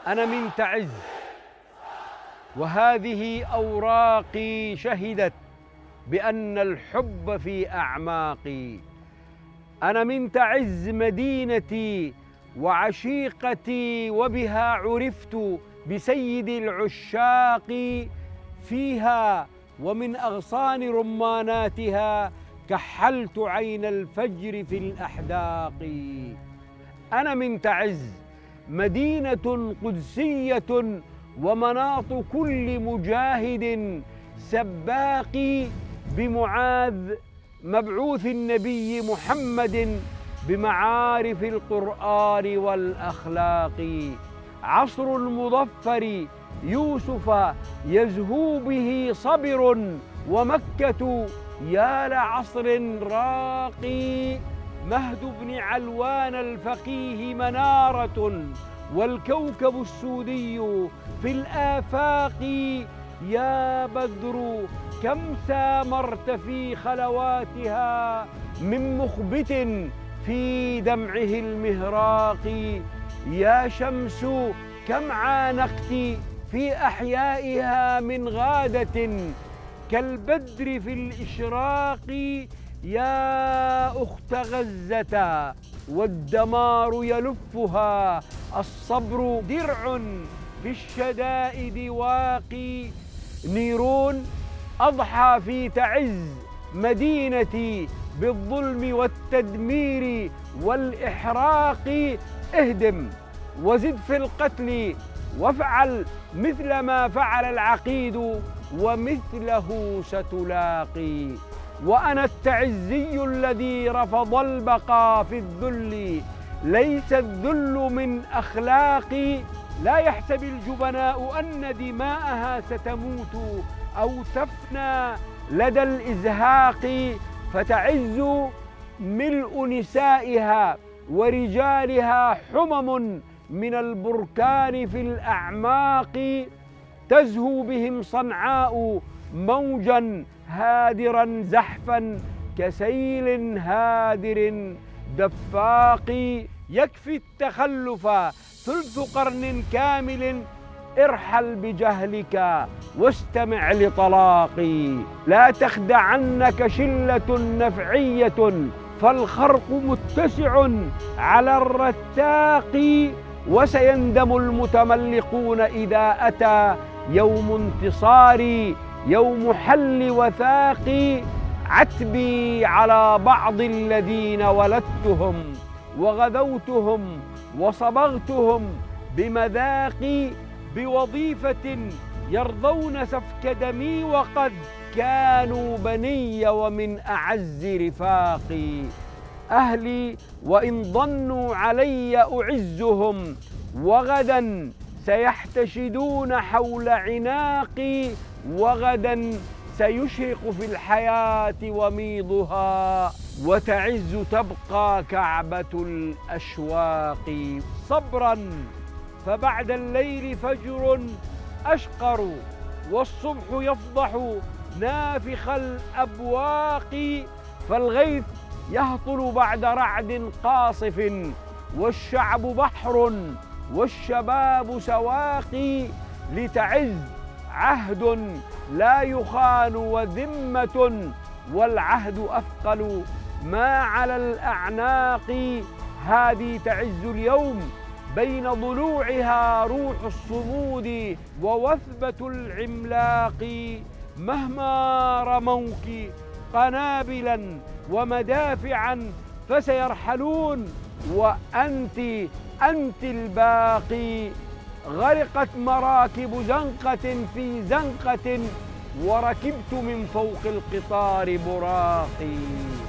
أنا من تعز، وهذه أوراقي شهدت بأن الحب في أعماقي. أنا من تعز مدينتي وعشيقتي، وبها عرفت بسيد العشاق. فيها ومن أغصان رماناتها كحلت عين الفجر في الأحداق. أنا من تعز مدينة قدسية ومناط كل مجاهد سباق، بمعاذ مبعوث النبي محمد بمعارف القرآن والأخلاق. عصر المظفر يوسف يزهو به صبر، ومكة يا لعصر راقي. مهد بن علوان الفقيه منارة، والكوكب السودي في الآفاق. يا بدر كم سامرت في خلواتها من مخبت في دمعه المهراق. يا شمس كم عانقت في أحيائها من غادة كالبدر في الإشراق. يا أخت غزة والدمار يلفها، الصبر درع في الشدائد واقي. نيرون أضحى في تعز مدينتي بالظلم والتدمير والإحراق. اهدم وزد في القتل وافعل مثل ما فعل العقيد، ومثله ستلاقي. وأنا التعزي الذي رفض البقاء في الذل، ليس الذل من أخلاقي. لا يحسب الجبناء أن دماءها ستموت أو تفنى لدى الإزهاق. فتعز ملء نسائها ورجالها حمم من البركان في الأعماق. تزهو بهم صنعاء موجا هادرا زحفا كسيل هادر دفاق. يكفي التخلف ثلث قرن كامل، ارحل بجهلك واستمع لطلاقي. لا تخدعنك شلة نفعية، فالخرق متسع على الرتاق. وسيندم المتملقون إذا أتى يوم انتصاري، يوم حل وثاقي. عتبي على بعض الذين ولدتهم وغذوتهم وصبغتهم بمذاقي، بوظيفة يرضون سفك دمي، وقد كانوا بني ومن أعز رفاقي. أهلي وإن ضنوا علي أعزهم، وغدا سيحتشدون حول عناقي. وغدا سيشرق في الحياة وميضها، وتعز تبقى كعبة الأشواق. صبرا فبعد الليل فجر أشقر، والصبح يفضح نافخ الأبواق. فالغيث يهطل بعد رعد قاصف، والشعب بحر والشباب سواقي. لتعز عهد لا يخان وذمة، والعهد أثقل ما على الأعناق. هذه تعز اليوم بين ضلوعها روح الصمود ووثبة العملاق. مهما رموك قنابلا ومدافعا فسيرحلون، وأنت الباقي. غرقت مراكب زنقة في زنقة، وركبت من فوق القطار براقي.